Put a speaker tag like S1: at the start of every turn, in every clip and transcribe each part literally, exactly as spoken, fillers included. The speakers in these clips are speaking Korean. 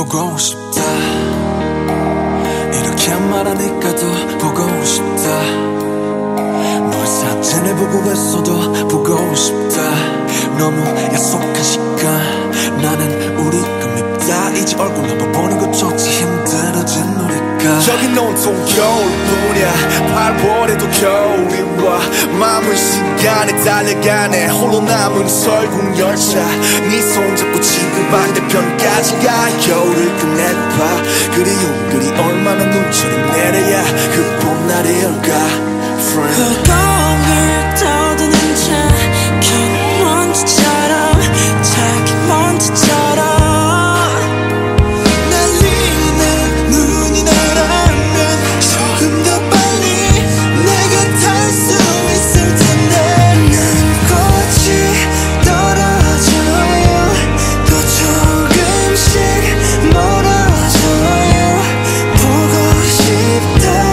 S1: 보고 싶다. 이렇게 말하니까 더 보고 싶다. 너의 사진을 보고 있어도 보고 싶다. 너무 약속한 시간 나는 우리 겁니다. 이제 얼굴 한번 보는 것조차 힘들어진 우리가.
S2: 저긴 온통 겨울뿐이야. 팔월에도 겨울이 와. 마음은 시간에 달려가네. 홀로 남은 설국열차. 네 손잡고 지금 반대편까지 가. 겨울을 끝내봐. 그리움 그리 얼마나 눈처럼 내려야 그 봄날일까.
S3: 허공을 떠드는 작은 먼지처럼 작은 먼지처럼 날리는 눈이 나라면 조금 더 빨리 내게 닿을 수 있을 텐데. 눈꽃이 떨어져요. 또 조금씩 멀어져요. 보고 싶다.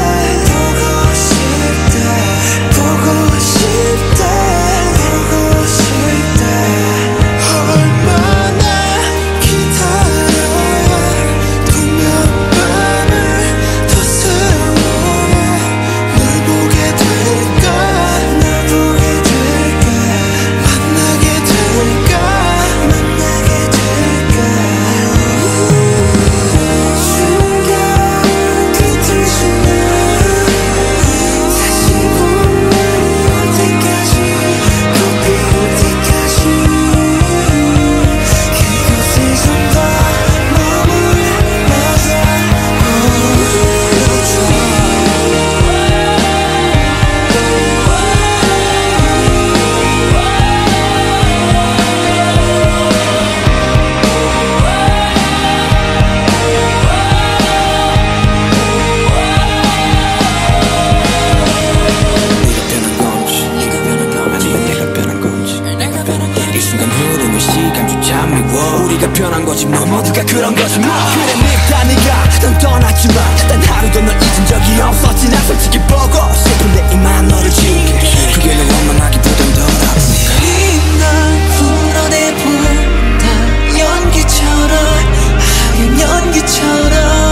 S4: 우리가 변한 거지 뭐 모두가 그런 거지 뭐. 그래 늙다 네가 넌 떠났지만 단 하루도 널 잊은 적이 없었지. 난 솔직히 보고 싶은데 이만 너를 지울게. 그게 널 원망하기보단 더 아프니까.
S3: 널 풀어내본다. 연기처럼 하얀 연기처럼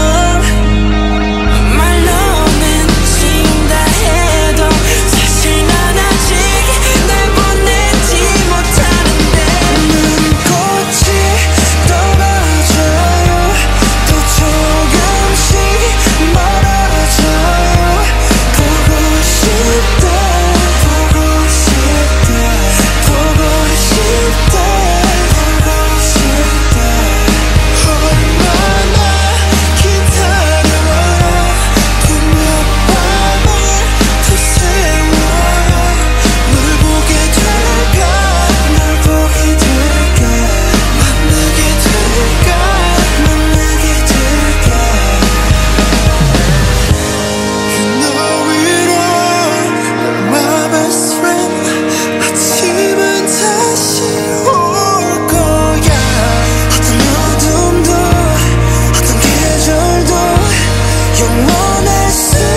S3: 말로는 진다 해도 사실 난 아직 날 보내지 못하는데. 눈꽃이 떨어져요. 또 조금씩 멀어져요. 보고 싶다. 보고 싶다. 보고 싶다. 보고 싶다. 얼마나 기다려요. 분명 밤을 또 세워요. 널 보게 될까. 널 보게 될까. 만나게 될까. 만나게 될까. You know it all. My best friend. 아침은 다시 올 거야. 어떤 어둠도 어떤 계절도 영원할 수